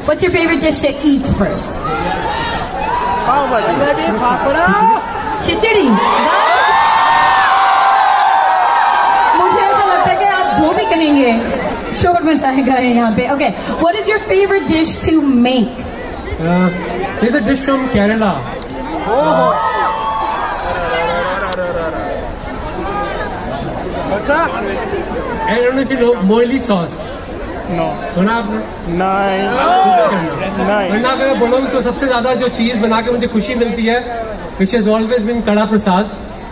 What's your favorite dish to eat first? खिचड़ी. मुझे ऐसा लगता है कि आप जो भी कहेंगे शोर मचाएगा यहाँ पे. Okay, what is your favorite dish to make? There's a dish from Kerala. I don't know if you know moili sauce. No. सुना आपने? नहीं. वरना अगर मैं बोलूँ तो सबसे ज्यादा जो चीज बना के मुझे खुशी मिलती है, which has always been कड़ा प्रसाद.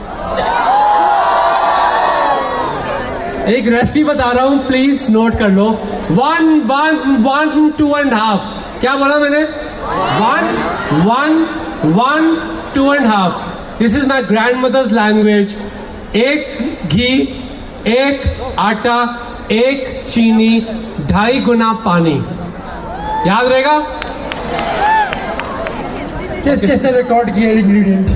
एक रेसिपी बता रहा हूँ, प्लीज नोट कर लो. 1, 1, 1, 2 and half. क्या बोला मैंने? 1, 1, 1, 2 and half. This is my grandmother's language. एक घी, एक आटा, एक चीनी, 2.5 गुना पानी. याद रहेगा? कैसे रिकॉर्ड किया इंग्रेडिएंट?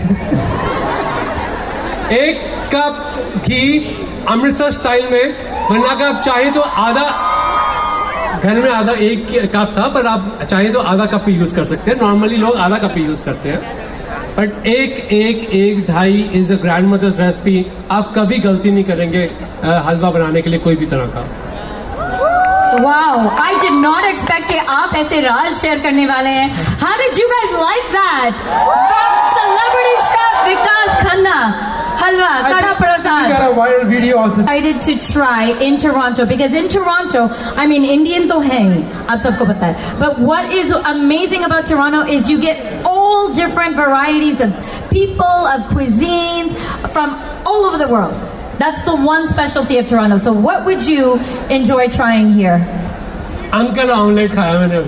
1 कप घी अमृतसर स्टाइल में. वरना अगर आप चाहे तो आधा, घर में आधा 1 कप था, पर आप चाहे तो आधा कप भी यूज कर सकते हैं. नॉर्मली लोग आधा कप ही यूज करते हैं, but 1, 2.5 is a grandmother's recipe. आप कभी गलती नहीं करेंगे हलवा बनाने के लिए कोई भी तरह का. Wow, I did not expect कि आप ऐसे राज शेयर करने वाले हैं. How did you guys like that? Celebrity chef Vikas Khanna, halwa, kada prasad. I got a viral video of this. Excited to try in Toronto because in Toronto, I mean Indian तो हैं, आप सबको पता है. But what is amazing about Toronto is you get all different varieties of people, of cuisines from all over the world. That's the one specialty of Toronto. So what would you enjoy trying here? Uncle omelette खाया मैंने.